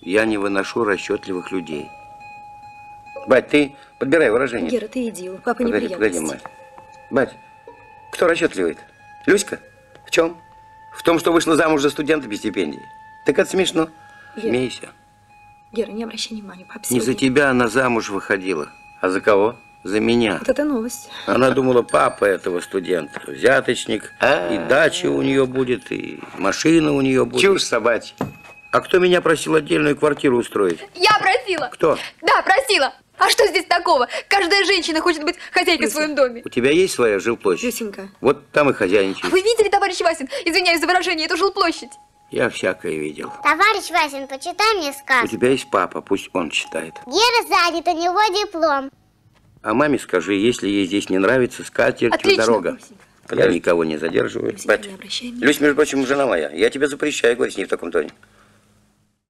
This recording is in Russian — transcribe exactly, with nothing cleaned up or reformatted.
Я не выношу расчетливых людей. Бать, ты подбирай выражение. Гера, ты иди, у папы погоди, неприятности. Погоди, мать. Бать, кто расчетливый-то? Люська? В чем? В том, что вышла замуж за студента без стипендии. Так это смешно. Гера. Смейся. Гера, не обращай внимания, папа. Не за тебя она замуж выходила. А за кого? За меня. Вот это новость. Она думала, папа этого студента взяточник, и дача у нее будет, и машина у нее будет. Чушь собачья. А кто меня просил отдельную квартиру устроить? Я просила. Кто? Да, просила. А что здесь такого? Каждая женщина хочет быть хозяйкой в своем доме. У тебя есть своя жилплощадь? Люсенька. Вот там и хозяйничай. Вы видели, товарищ Васин? Извиняюсь за выражение, эту жилплощадь. Я всякое видел. Товарищ Васин, почитай мне У сказку. тебя есть папа, пусть он читает. Гера занят, у него диплом. А маме скажи, если ей здесь не нравится, скатертью Отлично. дорога. Я никого не задерживаю. Люсенька, не обращай внимания. Люсь, между прочим, жена моя. Я тебе запрещаю говорить с ней в таком тоне.